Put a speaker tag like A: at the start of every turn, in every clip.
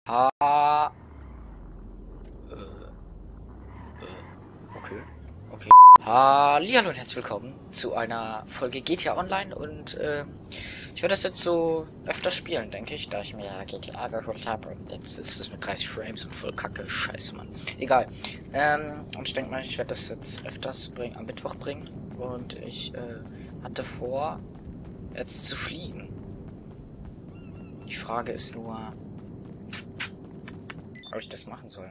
A: Ha. Okay. Okay. Hallihallo und herzlich willkommen zu einer Folge GTA Online und ich werde das jetzt so öfter spielen, denke ich, da ich mir ja GTA geholt habe und jetzt ist es mit 30 Frames und voll Kacke. Scheiße, Mann. Egal. Und ich denke mal, ich werde das jetzt öfters am Mittwoch bringen und ich hatte vor, jetzt zu fliegen. Die Frage ist nur, ob ich das machen soll.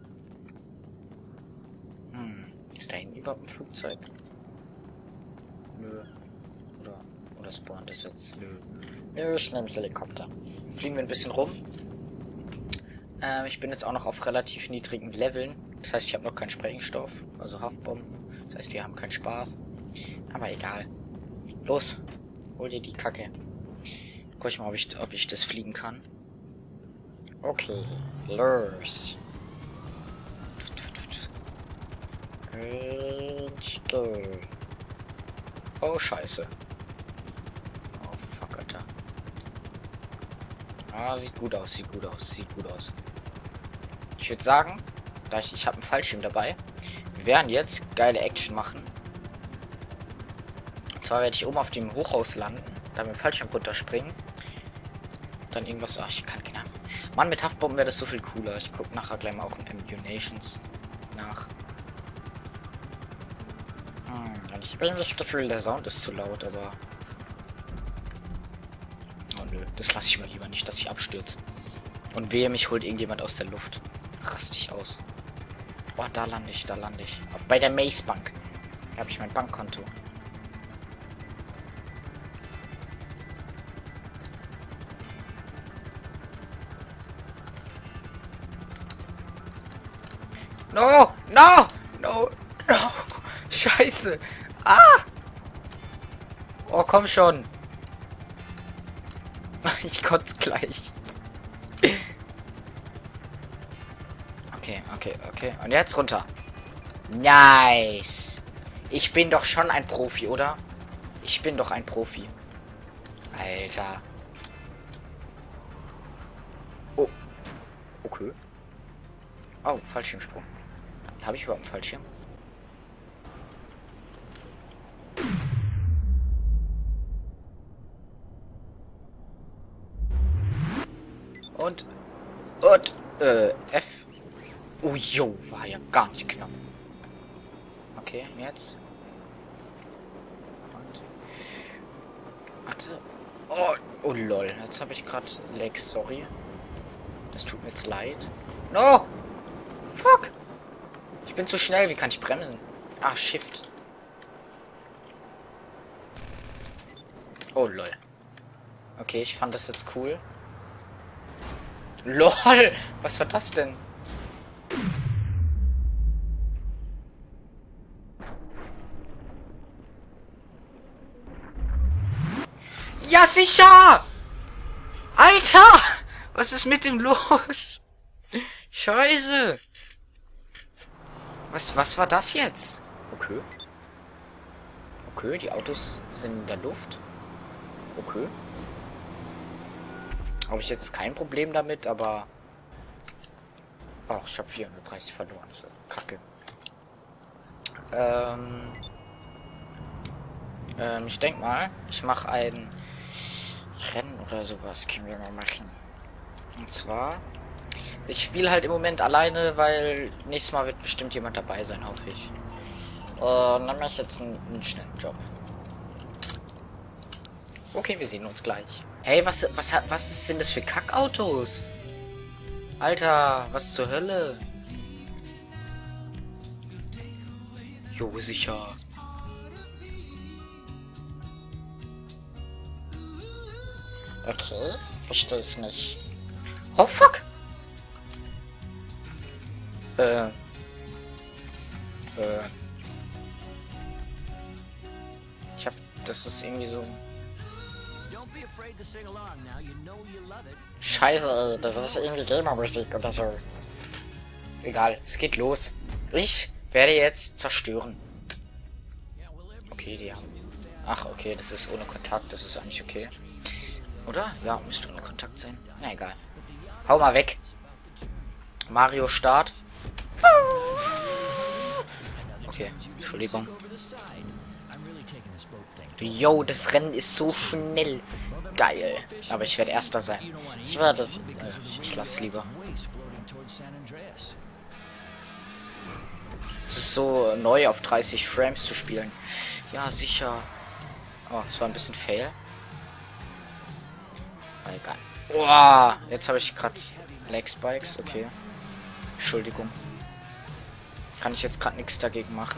A: Ist da hinten überhaupt ein Flugzeug? Nö. Oder spawnt das jetzt? Nö. Nö, ich nehme Helikopter. Fliegen wir ein bisschen rum. Ich bin jetzt auch noch auf relativ niedrigen Leveln. Das heißt, ich habe noch keinen Sprengstoff. Also Haftbomben. Das heißt, wir haben keinen Spaß. Aber egal. Los. Hol dir die Kacke. Guck ich mal, ob ich das fliegen kann. Okay. Los. Oh, scheiße. Oh, fuck, Alter. Ah, sieht gut aus, sieht gut aus, sieht gut aus. Ich würde sagen, da ich habe einen Fallschirm dabei, wir werden jetzt geile Action machen. Und zwar werde ich oben auf dem Hochhaus landen, dann mit dem Fallschirm runterspringen. Dann irgendwas, ach, ich kann keine Haft. Mann, mit Haftbomben wäre das so viel cooler. Ich gucke nachher gleich mal auch in Ammunitions nach. Und ich habe irgendwie das Gefühl, der Sound ist zu laut, aber... Oh nö, das lasse ich mal lieber nicht, dass ich abstürze. Und wehe, mich holt irgendjemand aus der Luft. Rast ich aus. Oh, da lande ich, da lande ich. Bei der Maze Bank. Da habe ich mein Bankkonto. No! No! No! No! Scheiße! Ah! Oh, komm schon! Ich kotze gleich. Okay. Und jetzt runter. Nice! Ich bin doch schon ein Profi, oder? Ich bin doch ein Profi. Alter. Oh. Okay. Oh, Fallschirmsprung. Habe ich überhaupt einen Fallschirm? Und F. Oh, jo, war ja gar nicht knapp. Okay, jetzt. Und. Warte. Oh, lol. Jetzt habe ich gerade Lex, sorry. Das tut mir jetzt leid. No! Fuck! Ich bin zu schnell, wie kann ich bremsen? Ah, Shift. Oh, lol. Okay, ich fand das jetzt cool. LOL! Was war das denn? Ja, sicher! Alter! Was ist mit dem los? Scheiße! Was war das jetzt? Okay. Okay, die Autos sind in der Luft. Okay. Habe ich jetzt kein Problem damit, aber... Ach, ich habe 430 verloren. Das ist kacke. Ich denke mal, ich mache ein Rennen oder sowas. Können wir mal machen. Und zwar... Ich spiele halt im Moment alleine, weil nächstes Mal wird bestimmt jemand dabei sein, hoffe ich. Dann mache ich jetzt einen schnellen Job. Okay, wir sehen uns gleich. Hey, was sind das für Kackautos? Alter, was zur Hölle? Jo, sicher. Okay, verstehe ich nicht. Oh, fuck! Ich hab... Das ist irgendwie so... Scheiße, ey, das ist irgendwie Gamer-Musik oder so. Egal, es geht los. Ich werde jetzt zerstören. Okay, die haben... Ach, okay, das ist ohne Kontakt, das ist eigentlich okay. Oder? Ja, müsste ohne Kontakt sein. Na egal. Hau mal weg. Mario Start. Okay, Entschuldigung. Yo, das Rennen ist so schnell. Geil. Aber ich werde Erster sein. Ich werde das... ich lasse es lieber. Es ist so neu auf 30 Frames zu spielen. Ja, sicher. Oh, das war ein bisschen fail. Aber egal. Oh, jetzt habe ich gerade Lag Spikes. Okay. Entschuldigung. Kann ich jetzt gerade nichts dagegen machen.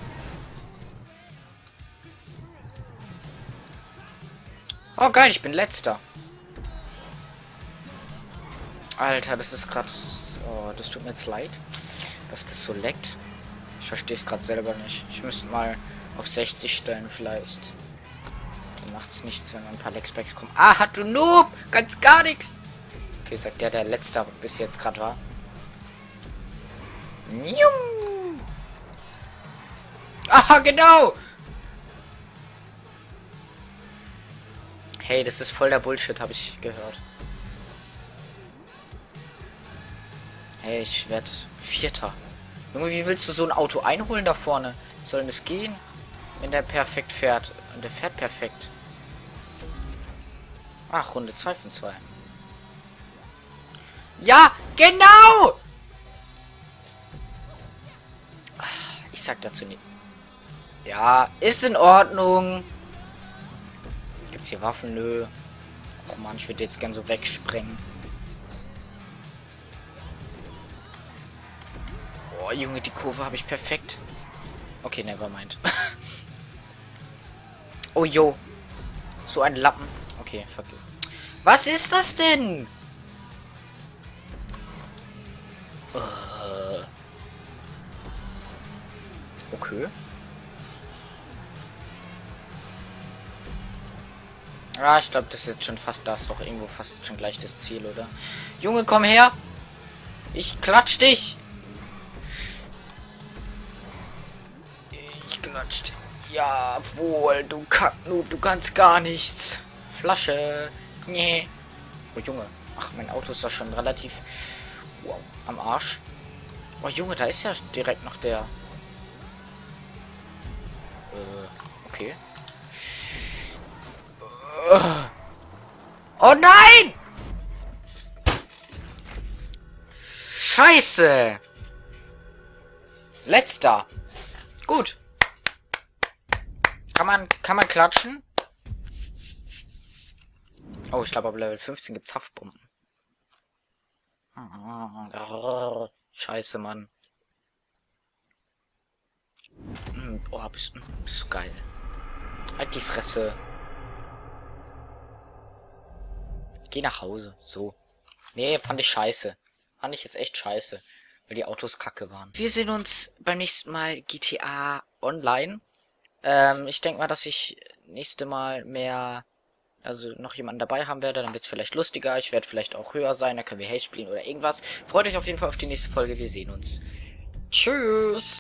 A: Oh, geil, ich bin Letzter. Alter, das ist gerade... Oh, das tut mir jetzt leid, dass das so leckt. Ich verstehe es gerade selber nicht. Ich müsste mal auf 60 stellen vielleicht. Dann macht es nichts, wenn ein paar Lagspikes kommen. Ah, du Noob! Ganz gar nichts! Okay, sagt der Letzter bis jetzt gerade war. Aha, genau! Hey, das ist voll der Bullshit, habe ich gehört. Hey, ich werde Vierter. Junge, wie willst du so ein Auto einholen da vorne? Soll denn das gehen? Wenn der perfekt fährt. Und der fährt perfekt. Ach, Runde 2 von 2. Ja, genau! Ich sag dazu nicht. Ja, ist in Ordnung. Gibt's hier Waffen? Nö. Och man, ich würde jetzt gern so wegsprengen. Oh, Junge, die Kurve habe ich perfekt. Okay, nevermind. Oh, yo. So ein Lappen. Okay, fuck you. Was ist das denn? Okay. Ah, ich glaube, das ist jetzt schon fast das. Doch irgendwo fast schon gleich das Ziel, oder? Junge, komm her! Ich klatsch dich! Ich klatsch dich. Jawohl, du Kacknoob, du kannst gar nichts. Flasche. Nee. Oh, Junge. Ach, mein Auto ist da schon relativ... Wow, am Arsch. Oh, Junge, da ist ja direkt noch der... Okay. Oh nein! Scheiße! Letzter. Gut. Kann man klatschen? Oh, ich glaube, ab Level 15 gibt's Haftbomben. Scheiße, Mann. Oh, bist du geil. Halt die Fresse. Ich geh nach Hause. So. Nee, fand ich scheiße. Fand ich jetzt echt scheiße. Weil die Autos kacke waren. Wir sehen uns beim nächsten Mal GTA Online. Ich denke mal, dass ich nächste Mal mehr... Also noch jemanden dabei haben werde. Dann wird es vielleicht lustiger. Ich werde vielleicht auch höher sein. Da können wir Haze spielen oder irgendwas. Freut euch auf jeden Fall auf die nächste Folge. Wir sehen uns. Tschüss.